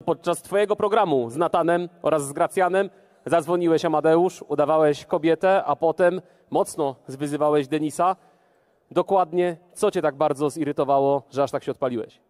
podczas twojego programu z Natanem oraz z Gracjanem zadzwoniłeś, Amadeusz, udawałeś kobietę, a potem mocno zwyzywałeś Denisa. Dokładnie, co cię tak bardzo zirytowało, że aż tak się odpaliłeś?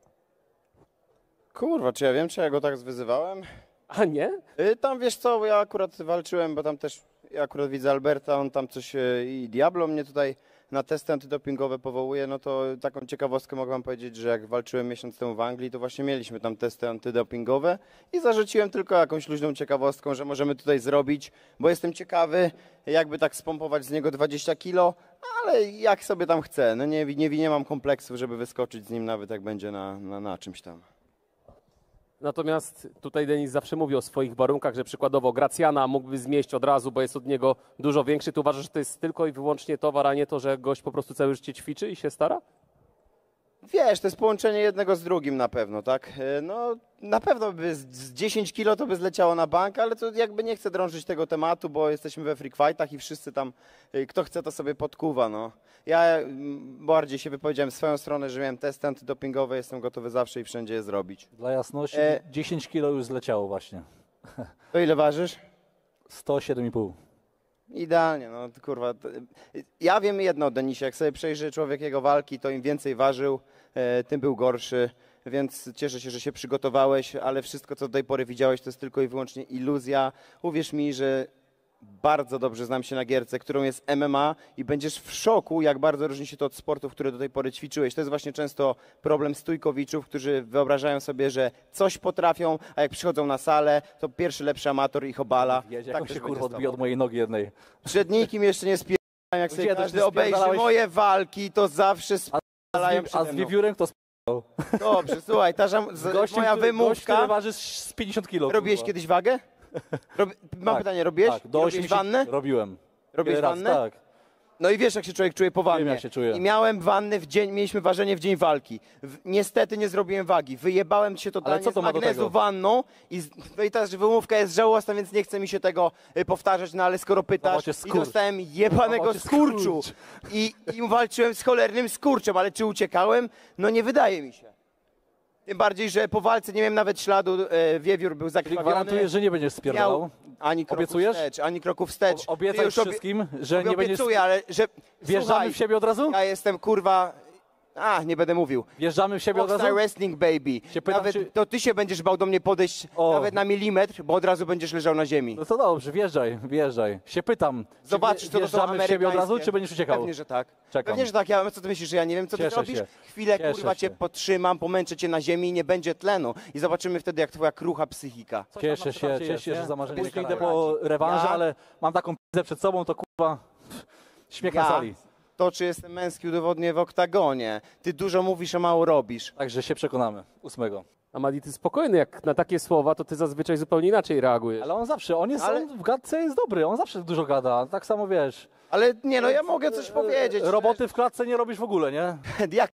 Kurwa, czy ja wiem, czy ja go tak zwyzywałem? A nie? Tam wiesz co, ja akurat walczyłem, bo tam też, ja akurat widzę Alberta, on tam coś i Diablo mnie tutaj na testy antydopingowe powołuje, no to taką ciekawostkę mogę wam powiedzieć, że jak walczyłem miesiąc temu w Anglii, to właśnie mieliśmy tam testy antydopingowe i zarzuciłem tylko jakąś luźną ciekawostką, że możemy tutaj zrobić, bo jestem ciekawy, jakby tak spompować z niego 20 kilo, ale jak sobie tam chcę, no nie mam kompleksów, żeby wyskoczyć z nim nawet jak będzie na czymś tam. Natomiast tutaj Denis zawsze mówi o swoich warunkach, że przykładowo Gracjana mógłby zmieść od razu, bo jest od niego dużo większy. Ty uważasz, że to jest tylko i wyłącznie towar, a nie to, że gość po prostu całe życie ćwiczy i się stara? Wiesz, to jest połączenie jednego z drugim na pewno, tak? No na pewno by z 10 kilo to by zleciało na bank, ale to jakby nie chcę drążyć tego tematu, bo jesteśmy we freak fightach i wszyscy tam, kto chce to sobie podkuwa, no. Ja bardziej się wypowiedziałem w swoją stronę, że miałem testy antydopingowe, jestem gotowy zawsze i wszędzie je zrobić. Dla jasności, 10 kilo już zleciało właśnie. To ile ważysz? 107,5. Idealnie, no kurwa. Ja wiem jedno o Denisie, jak sobie przejrzy człowiek jego walki, to im więcej ważył, tym był gorszy, więc cieszę się, że się przygotowałeś, ale wszystko, co do tej pory widziałeś, to jest tylko i wyłącznie iluzja. Uwierz mi, że bardzo dobrze znam się na gierce, którą jest MMA i będziesz w szoku, jak bardzo różni się to od sportów, które do tej pory ćwiczyłeś. To jest właśnie często problem stójkowiczów, którzy wyobrażają sobie, że coś potrafią, a jak przychodzą na salę, to pierwszy lepszy amator ich obala. Wiesz, jak on się kurwa odbija od mojej nogi jednej. Przed nikim jeszcze nie spierdalają, jak sobie każdy obejrzy moje walki, to zawsze spierdalają A z wiewiórem to spierdalał. Dobrze, słuchaj, moja wymówka... Gościem, waży z 50 kilo. Robiłeś kurwa. kiedyś wagę? Mam pytanie, robiłeś? Tak, do robiłeś 80 wannę? Robiłem. Robiłeś Raz, wannę? tak. No i wiesz, jak się człowiek czuje po wannie. Wiem, jak się czuję. I miałem wannę w dzień, mieliśmy ważenie w dzień walki. Niestety nie zrobiłem wagi. Wyjebałem się totalnie z magnezu wanną no i ta wymówka jest żałosna, więc nie chce mi się tego powtarzać, no ale skoro pytasz, i dostałem jebanego skurczu i walczyłem z cholernym skurczem, ale czy uciekałem? No nie wydaje mi się. Tym bardziej, że po walce nie miałem nawet śladu, wiewiór był zakrwawiony. Gwarantuję, że nie będziesz spierdalał. Ani kroku Obiecujesz? wstecz, ani kroku wstecz. Obiecaj wszystkim, że nie będziesz... Obiecuję, ale że... Wjeżdżamy w siebie od razu? Ja jestem, kurwa... nie będę mówił. Wjeżdżamy w siebie od razu? Boxer Wrestling, baby. Pytam, nawet czy... to ty się będziesz bał do mnie podejść nawet na milimetr, bo od razu będziesz leżał na ziemi. No to dobrze, wjeżdżaj. Się pytam, zobaczysz, to wjeżdżamy w siebie od razu, czy będziesz uciekał? Pewnie, że tak. Czekam. Pewnie, że tak. Co ty myślisz, że ja nie wiem, co ty robisz? Chwilę, kurwa, cię potrzymam, pomęczę cię na ziemi i nie będzie tlenu. I zobaczymy wtedy, jak twoja krucha psychika. Cieszę się, że za marzenie idę po rewanżę, ale mam taką p***ę przed sobą, to kurwa śmiech na sali. To, czy jestem męski, udowodnię w oktagonie. Ty dużo mówisz, a mało robisz. Także się przekonamy. 8. Amadi, ty spokojny, jak na takie słowa, to ty zazwyczaj zupełnie inaczej reagujesz. Ale on zawsze, on w gadce jest dobry, on zawsze dużo gada, tak samo wiesz. Ale nie, no ja mogę coś powiedzieć. Roboty w klatce nie robisz w ogóle, nie? Jak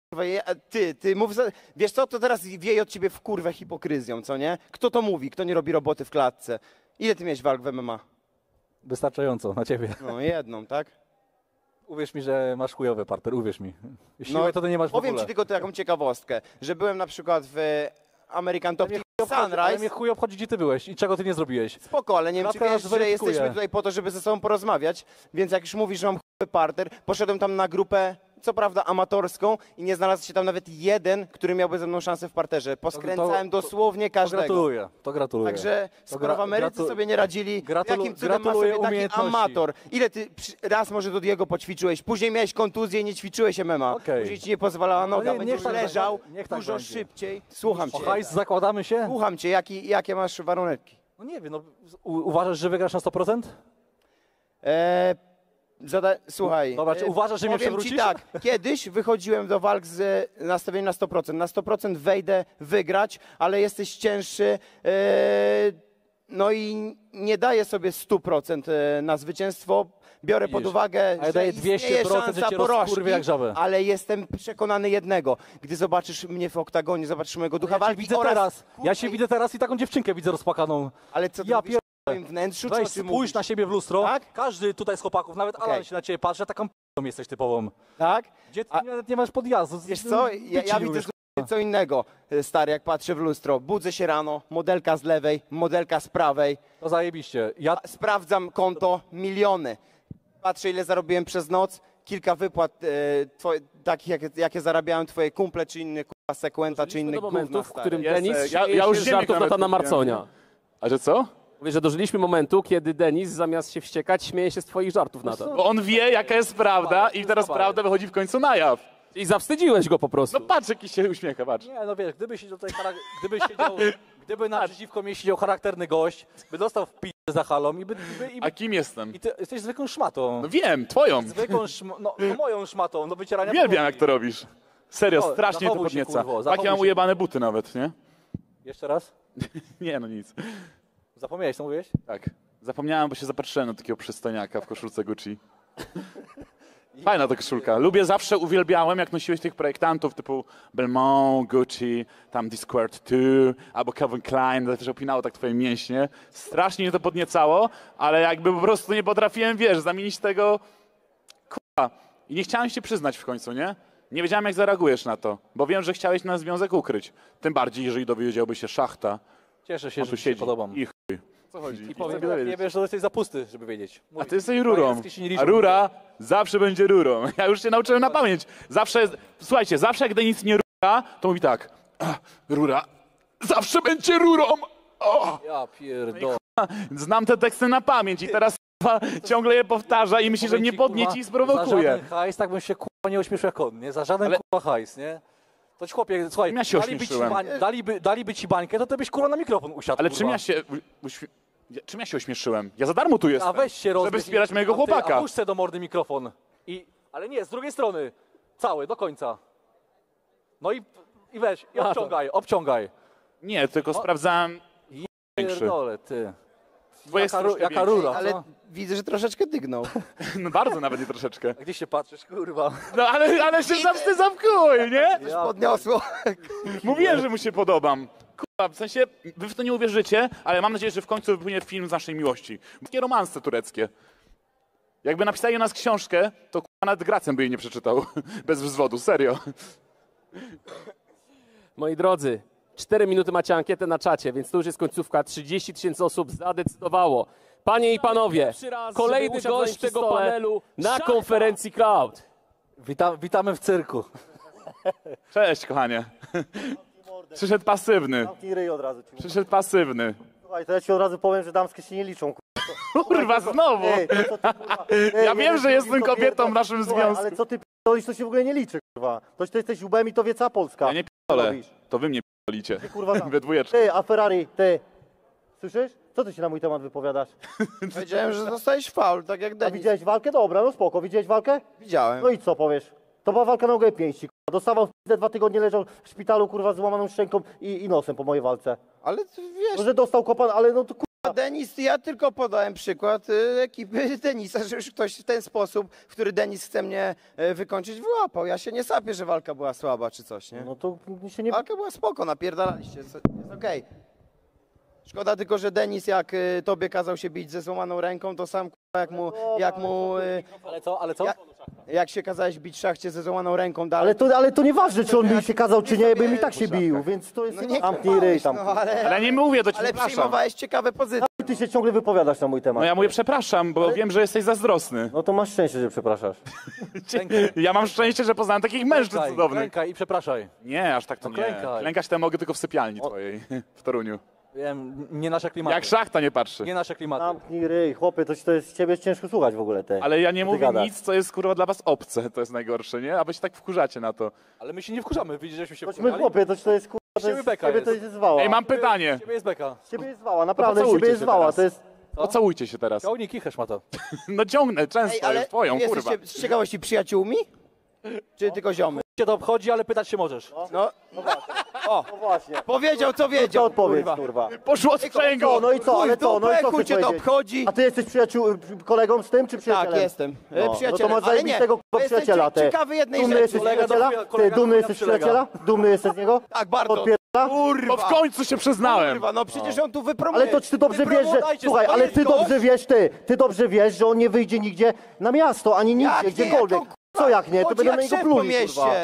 ty mów, wiesz co, to teraz wieje od ciebie w kurwę hipokryzją, co nie? Kto to mówi, kto nie robi roboty w klatce? Ile ty miałeś walk w MMA? Wystarczająco, na ciebie. No jedną, tak? Uwierz mi, że masz chujowy parter, uwierz mi. Siłę to nie masz w ogóle. Powiem ci tylko taką ciekawostkę, że byłem na przykład w American Top Team Sunrise. Ale mnie chuj obchodzi, gdzie ty byłeś i czego ty nie zrobiłeś. Spoko, ale nie wiem, czy wiesz, że jesteśmy tutaj po to, żeby ze sobą porozmawiać, więc jak już mówisz, że mam chujowy parter, poszedłem tam na grupę, co prawda amatorską i nie znalazł się tam nawet jeden, który miałby ze mną szansę w parterze. Poskręcałem dosłownie każdego. To gratuluję. Także skoro w Ameryce sobie nie radzili, jakim cudem ma sobie taki amator? Ile ty raz może do Diego poćwiczyłeś, później miałeś kontuzję i nie ćwiczyłeś MMA. Później ci nie pozwalała noga, będziesz leżał dużo szybciej. Słucham cię. O hajs zakładamy się? Słucham cię, jakie masz warunki? No nie wiem, no, uważasz, że wygrasz na 100%? Słuchaj, dobra, czy uważasz, że mnie przewrócisz? Powiem ci tak, kiedyś wychodziłem do walk z nastawieniem na 100%. Na 100% wejdę wygrać, ale jesteś cięższy, no i nie daję sobie 100% na zwycięstwo. Biorę pod uwagę, że daję 200%, że cię rozkurwię jak żabę. Ale jestem przekonany jednego. Gdy zobaczysz mnie w oktagonie, zobaczysz mojego ducha walki Ja się widzę teraz i taką dziewczynkę widzę rozpłakaną. Ale co ty mówisz w twoim wnętrzu? Weź, spójrz na siebie w lustro. Tak? Każdy tutaj z chłopaków, nawet Alan się na ciebie patrzy, taką p***ą jesteś typową. Tak? Gdzie ty nawet nie masz podjazdu. Wiesz co, ja widzę co innego, stary, jak patrzę w lustro. Budzę się rano, modelka z lewej, modelka z prawej. To zajebiście. Ja Sprawdzam konto, miliony. Patrzę, ile zarobiłem przez noc. Kilka wypłat takich, jakie zarabiają twoje kumple, czy inny kurwa Sekwenta, czy inny do gówna, momentu, w stary. którym Jest, Denis ja śmieje już się z ziemniak żartów nawet Natana kupiłem. Marconia. A że co? Mówię, że dożyliśmy momentu, kiedy Denis zamiast się wściekać, śmieje się z twoich żartów, Natan. Bo on wie, jaka jest prawda i teraz prawda wychodzi w końcu na jaw. I zawstydziłeś go po prostu. No patrz, jakiś się uśmiecha, patrz. Nie, no wiesz, gdyby naprzeciwko mnie siedział charakterny gość, by dostał w p***, za halą A kim jestem? i ty jesteś zwykłą szmatą. No wiem, twoją. Zwykłą no moją szmatą, no wycierania Uwielbiam, podłogi. jak to robisz. Serio, No, strasznie to zachowuj się, podnieca. kurwo, Takie zachowuj mam się. ujebane buty nawet, nie? Jeszcze raz? Nie, no nic. Zapomniałeś, co mówiłeś? Tak. Zapomniałem, bo się zapatrzyłem na takiego przystojniaka w koszulce Gucci. Fajna ta koszulka. Lubię, zawsze uwielbiałem, jak nosiłeś tych projektantów typu Belmont, Gucci, tam Discord 2, albo Calvin Klein, to też opinało tak twoje mięśnie. Strasznie mnie to podniecało, ale jakby po prostu nie potrafiłem, wiesz, zamienić tego... Kurwa. I nie chciałem się przyznać w końcu, nie? Nie wiedziałem, jak zareagujesz na to, bo wiem, że chciałeś nasz związek ukryć. Tym bardziej, jeżeli dowiedziałby się Szachta. Cieszę się, On że tu ci się siedzi. podobam. I chuj. Co chodzi? I powiem, Nie wiesz, że jesteś za pusty, żeby wiedzieć. A ty jesteś rurą. Pańskie się nie liczą. A rura zawsze będzie rurą. Ja już się nauczyłem na pamięć. Zawsze, słuchajcie, zawsze jak Denis nie rura, to mówi tak. Rura zawsze będzie rurą. O! Ja pierdolę. Znam te teksty na pamięć i teraz ciągle je powtarza i myśli, że mnie podnieci i Za sprowokuje. żaden hajs, tak bym się kurwa nie uśmieszył jak on, nie? Za żaden Ale- kurwa hajs, nie? To ci chłopie, słuchaj, Ja się daliby ci, ośmieszyłem. daliby ci bańkę, to ty byś kurwa na mikrofon usiadł, Ale kurwa. czym ja się ośmieszyłem? Ja za darmo tu jestem. A weź się rozbierz żeby wspierać mojego A chłopaka. puść se do mordy mikrofon. Ale nie, z drugiej strony. Cały, do końca. No i weź, i obciągaj. Nie, tylko sprawdzałem większy. Pierdolę, ty. Bo jest troszkę Jaka większy. rura, Ale co? widzę, że troszeczkę dygnął. No bardzo nawet nie troszeczkę. A gdzie się patrzysz, kurwa? No ale się zawstydzam w chuj, nie? Ja Podniosło. Mówiłem, że mu się podobam. Kurwa, w sensie, wy w to nie uwierzycie, ale mam nadzieję, że w końcu wypłynie film z naszej miłości. Takie romanse tureckie. Jakby napisali o nas książkę, to kurwa nawet Gracem by jej nie przeczytał. Bez wzwodu, serio. Moi drodzy, 4 minuty macie ankietę na czacie, więc to już jest końcówka. 30 000 osób zadecydowało. Panie i panowie, kolejny gość tego panelu na konferencji Cloud. Witamy w cyrku. Cześć, kochanie. Przyszedł pasywny. Zamknij ryj od razu. Przyszedł pasywny. Słuchaj, to ja ci od razu powiem, że damskie się nie liczą. Kurwa, znowu. Ej, to co ty, kurwa? Ja wiem, że jestem kobietą w naszym Słuchaj, związku. ale co ty p***olisz, to się w ogóle nie liczy, kurwa. To ty jesteś ubem i to wie cała Polska. Ja nie p***olę. To wy mnie p***olicie. Ty, kurwa, tam. We dwójeczkę. Ty, a Ferrari, ty. Słyszysz? Co ty się na mój temat wypowiadasz? Powiedziałem, że dostałeś faul, tak jak A Denis. widziałeś walkę? Dobra, no spoko. Widziałeś walkę? Widziałem. No i co powiesz? To była walka na nogę pięści, kurwa. Dostawał w p***e, 2 tygodnie leżał w szpitalu, kurwa, z złamaną szczęką i nosem po mojej walce. Ale ty wiesz, No, że dostał kopan, ale no to kurwa. Denis, ja tylko podałem przykład ekipy Denisa, że już ktoś w ten sposób, w który Denis chce mnie wykończyć, wyłapał. Ja się nie sapię, że walka była słaba czy coś, nie? No to się nie... Walka była spoko, napierdalaliście, jest okej. Szkoda tylko, że Denis jak tobie kazał się bić ze złamaną ręką, to sam jak mu Ale co? jak się kazałeś bić Szachcie ze złamaną ręką dalej. Ale to nieważne, czy on mi się kazał, czy nie, bo mi tak się bił, więc to jest... No nie Zamknij ryj tam. no, ale Ale nie mówię, to ci ale przepraszam. przyjmowałeś ciekawe pozycje. Ty się ciągle wypowiadasz na mój temat. No ja mówię przepraszam, bo wiem, że jesteś zazdrosny. No to masz szczęście, że przepraszasz. Ja mam szczęście, że poznałem takich mężczyzn cudownych. Klękaj i przepraszaj. Nie, aż tak to No nie. klękaj. Klękać to mogę tylko w sypialni twojej, w Toruniu. Wiem, nie nasze klimaty. Jak Szachta nie patrzy. Nie nasze klimaty. Zamknij ryj, chłopie, to jest ciebie ciężko słuchać w ogóle. Ale ja nie ty mówię gadasz. nic, co jest kurwa dla was obce, to jest najgorsze, nie? A wy się tak wkurzacie na to. Ale my się nie wkurzamy, widzisz, żeśmy się My chłopie, to jest kurwa, to Ciebie jest, beka ciebie jest. to jest zwała. Ej, mam pytanie. Ciebie jest beka. Ciebie jest zwała, naprawdę, pocałujcie ciebie jest się zwała, teraz. to jest... Pocałujcie się teraz. Ciągnij kichę, szmato. No ciągnę, często, już twoją, kurwa. jesteście z ciekawości przyjaciółmi? Czy tylko ziomy? Cię to obchodzi, ale pytać się możesz. No, No właśnie. powiedział co Co wiedział, odpowiedz, kurwa. kurwa. Poszło z sprzęgło! No i co, ale co, no i co chuj chcesz cię to powiedzieć? obchodzi. A ty jesteś kolegą z tym, czy przyjacielem? Tak, jestem. No, Przyjacielem. no to masz Ale nie, zajebistego bo kurwa jestem przyjaciela, ty. ciekawy jednej Dumny rzeczy. jesteś z Kolega do przyjaciela? chuja- kolega Ty dumny do jesteś z chuja przyjaciela? Dumny jesteś z niego? Tak, bardzo. Odpierdala? Bo Kurwa. w końcu się przyznałem! Kurwa, no przecież on tu wypromuje. Ale to czy ty dobrze wiesz, że... dajcie Słuchaj, spokój, ale ty dobrze wiesz, ty dobrze wiesz, że on nie wyjdzie nigdzie na miasto, ani nigdzie, Jak nie, gdziekolwiek. jak on, Co jak nie? To chodzi będą jak na niego szef po pluli, mieście. kurwa.